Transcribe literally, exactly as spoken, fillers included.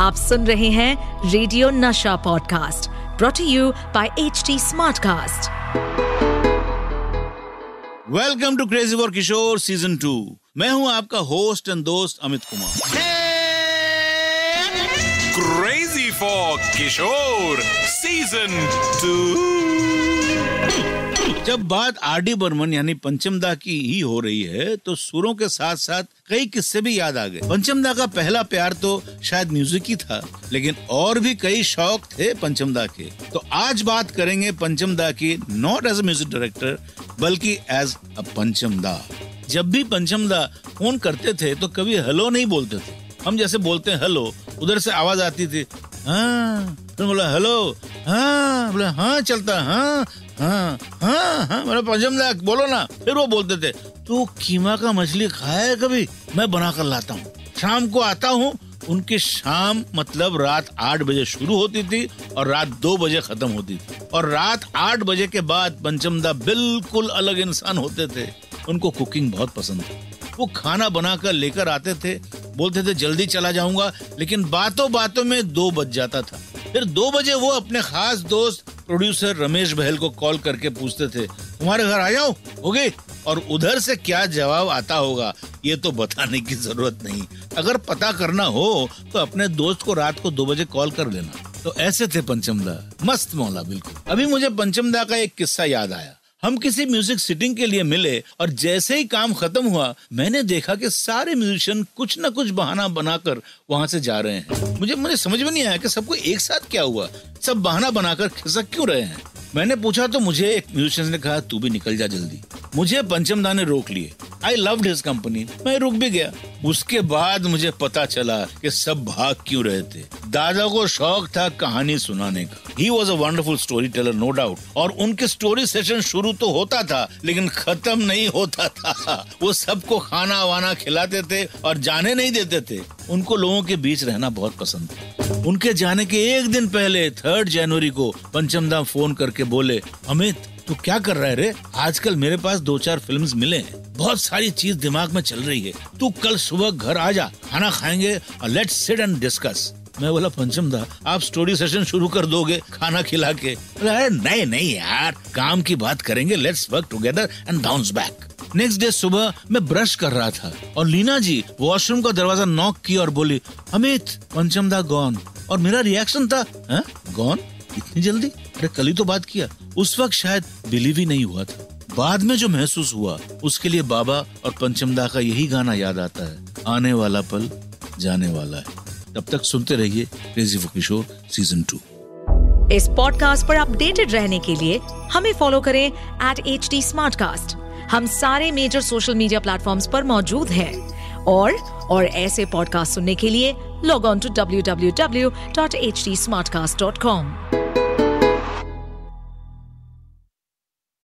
आप सुन रहे हैं radio Nasha podcast, brought to you by H T smartcast. Welcome to crazy for Kishore season two. मैं हूं आपका होस्ट एंड दोस्त Amit Kumar. Crazy for Kishore season two. जब बात आर डी बर्मन यानी पंचमदा की ही हो रही है तो सुरों के साथ साथ कई किस्से भी याद आ गए। पंचमदा का पहला प्यार तो शायद म्यूजिक ही था, लेकिन और भी कई शौक थे पंचमदा के। तो आज बात करेंगे पंचमदा की, not as a music director बल्कि एज अ पंचमदा। जब भी पंचमदा फोन करते थे तो कभी हेलो नहीं बोलते थे। हम जैसे बोलते हैं हेलो, उधर से आवाज आती थी हाँ, फिर बोला हेलो, हाँ, बोला हाँ चलता, हाँ हाँ हाँ हाँ, बोला पंचमदा बोलो ना। फिर वो बोलते थे तू कीमा का मछली खाया है कभी? मैं बना कर लाता हूँ, शाम को आता हूँ। उनकी शाम मतलब रात आठ बजे शुरू होती थी और रात दो बजे खत्म होती थी। और रात आठ बजे के बाद पंचमदा बिल्कुल अलग इंसान होते थे। उनको कुकिंग बहुत पसंद थी। वो खाना बनाकर लेकर आते थे, बोलते थे जल्दी चला जाऊंगा, लेकिन बातों बातों में दो बज जाता था। फिर दो बजे वो अपने खास दोस्त प्रोड्यूसर रमेश बहल को कॉल करके पूछते थे तुम्हारे घर आ जाओ, हो गई? और उधर से क्या जवाब आता होगा ये तो बताने की जरूरत नहीं। अगर पता करना हो तो अपने दोस्त को रात को दो बजे कॉल कर लेना। तो ऐसे थे पंचमदा, मस्त मौला बिल्कुल। अभी मुझे पंचमदा का एक किस्सा याद आया। हम किसी म्यूजिक सिटिंग के लिए मिले और जैसे ही काम खत्म हुआ मैंने देखा कि सारे म्यूजिशियन कुछ न कुछ बहाना बनाकर वहां से जा रहे हैं। मुझे मुझे समझ में नहीं आया कि सबको एक साथ क्या हुआ, सब बहाना बनाकर खिसक क्यों रहे हैं। मैंने पूछा तो मुझे एक म्यूजिशियन ने कहा तू भी निकल जा जल्दी। मुझे पंचमदा ने रोक लिए। आई लव्ड हिज कंपनी, मैं रुक भी गया। उसके बाद मुझे पता चला कि सब भाग क्यों रहे थे। दादा को शौक था कहानी सुनाने का। He was a wonderful story teller, no doubt. और उनके स्टोरी सेशन शुरू तो होता था लेकिन खत्म नहीं होता था। वो सबको खाना वाना खिलाते थे और जाने नहीं देते थे। उनको लोगों के बीच रहना बहुत पसंद था। उनके जाने के एक दिन पहले थर्ड जनवरी को पंचमदा फोन करके बोले अमित तू क्या कर रहा है रे? आजकल मेरे पास दो चार फिल्म्स मिले हैं, बहुत सारी चीज दिमाग में चल रही है। तू कल सुबह घर आ जा, खाना खाएंगे और लेट्स सिट एंड डिस्कस। मैं बोला पंचमदा आप स्टोरी सेशन शुरू कर दोगे खाना खिला के? अरे नहीं नहीं यार, काम की बात करेंगे, let's work together and bounce back. Next day सुबह मैं ब्रश कर रहा था और लीना जी वॉशरूम का दरवाजा नॉक की और बोली अमित पंचमदा गॉन। और मेरा रिएक्शन था हाँ गॉन? इतनी जल्दी? अरे कल ही तो बात किया। उस वक्त शायद बिलीव ही नहीं हुआ था। बाद में जो महसूस हुआ उसके लिए बाबा और पंचमदा का यही गाना याद आता है, आने वाला पल जाने वाला है। तब तक सुनते रहिए crazy for Kishore season two. इस पॉडकास्ट पर अपडेटेड रहने के लिए हमें फॉलो करें एट एच टी स्मार्टकास्ट। हम सारे मेजर सोशल मीडिया प्लेटफॉर्म्स पर मौजूद हैं। और और ऐसे पॉडकास्ट सुनने के लिए log on to W W W dot H T smartcast dot com.